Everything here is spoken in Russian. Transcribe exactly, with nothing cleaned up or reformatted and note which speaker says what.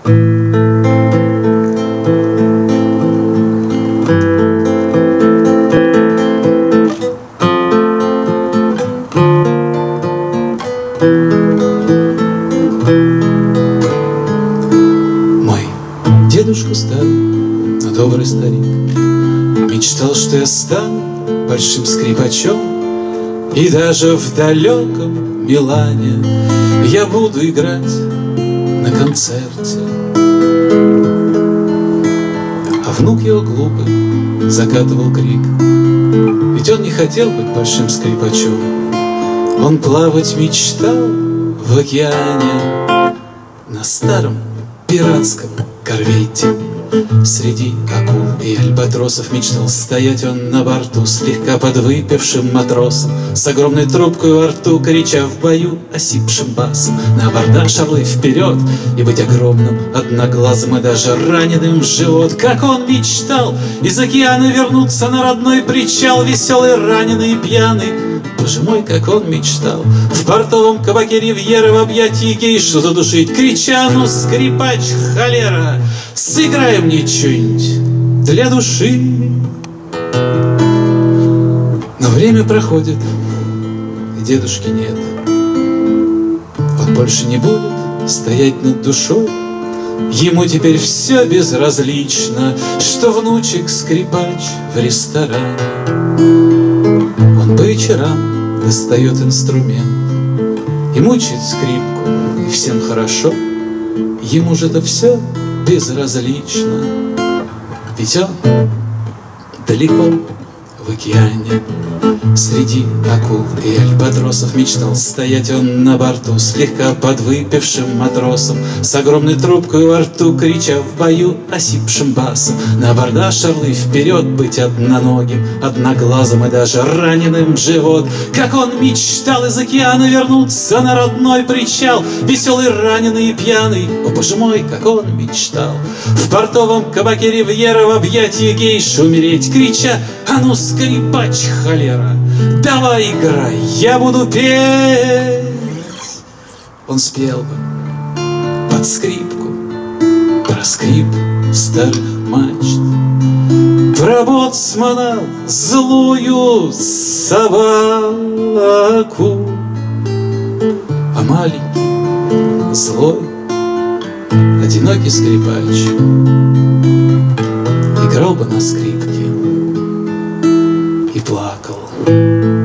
Speaker 1: Мой дедушка старый, но добрый старик, мечтал, что я стану большим скрипачом, и даже в далеком Милане я буду играть на концерте. А внук его глупый закатывал крик, ведь он не хотел быть большим скрипачом. Он плавать мечтал в океане на старом пиратском корвете. Среди акул и альбатросов мечтал стоять он на борту слегка подвыпившим матросом, с огромной трубкой во рту, крича в бою осипшим басом: на абордаж, орлы, вперед! И быть огромным, одноглазым и даже раненым в живот. Как он мечтал из океана вернуться на родной причал, веселый, раненый и пьяный. Боже мой, как он мечтал в портовом кабаке Ривьеры в объятии гейшу задушить, крича: ну, скрипач, холера, сыграй мне что-нибудь для души. Но время проходит, и дедушки нет. Он больше не будет стоять над душой. Ему теперь все безразлично, что внучек скрипач в ресторане. Он по вечерам достает инструмент и мучает скрипку, и всем хорошо. Ему же это все безразлично, ведь он далеко в океане. Среди акул и альбатросов мечтал стоять он на борту слегка подвыпившим матросом, с огромной трубкой во рту, крича в бою осипшим басом: на абордаж, орлы, вперед! Быть одноногим, одноглазым и даже раненым в живот. Как он мечтал из океана вернуться на родной причал, веселый, раненый и пьяный. О, боже мой, как он мечтал в портовом кабаке Ривьера в объятии гейши умереть, крича: а ну, скрипач, холера, давай играй, я буду петь. Он спел бы под скрипку про скрип старых мачт, про боцмана злую собаку. А маленький, злой, одинокий скрипач играл бы на скрипке и плакал.